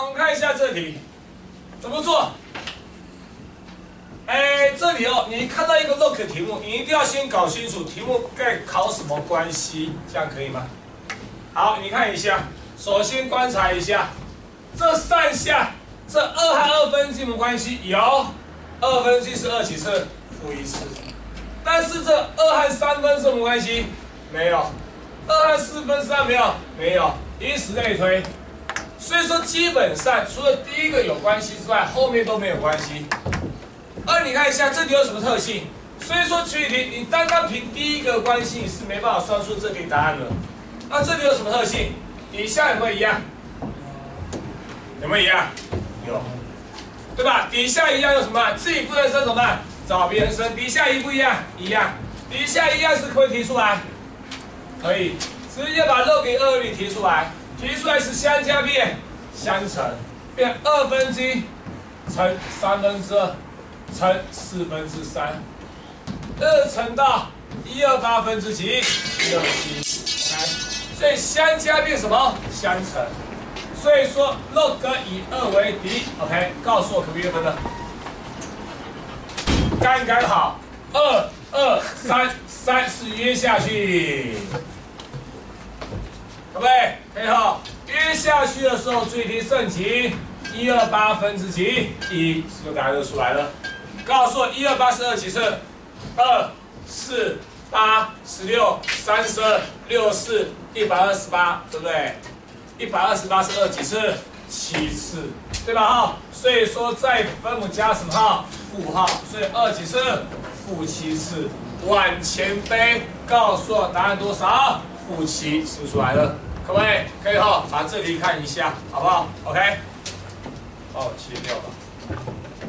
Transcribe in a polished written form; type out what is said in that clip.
我们看一下这题怎么做。这里哦，你看到一个 log 题目，你一定要先搞清楚题目该考什么关系，这样可以吗？好，你看一下，首先观察一下，这上下这2和2分之一什么关系？有，2分之一是2几次？负1次。但是这2和3分是什么关系？没有。2和4分是没有？没有。以此类推。所以说基本上除了第一个有关系之外，后面都没有关系。你看一下这里有什么特性？所以说举例题，你单单凭第一个关系你是没办法算出这题答案的。那这里有什么特性？底下有没有一样？有没有一样？有，对吧？底下一样有什么？自己不能生怎么办？找别人生。底下一不一样？一样。底下一样是可不可以提出来？可以，直接把log 2里提出来。提出来是相加变相乘，变2分之一乘3分之2乘4分之3，2乘到128分之几？127。所以相加变什么？相乘。所以说 log 以2为底 ，OK， 告诉我可不可以约分呢？刚刚好，2、2、3， 3是约下去。对不对？可以哈，约下去的时候最低剩几？128分之几？1，是不是答案就出来了？告诉我128是2几次？2、4、8、16、32、64、128，对不对？128是2几次？7次，对吧？哈，所以说在分母加什么号？负号，所以2几次？负7次。往前飞，告诉我答案多少？负7，是不是出来了？可不可以？可以哈，把这里看一下，好不好 ？OK， 帮我切掉吧。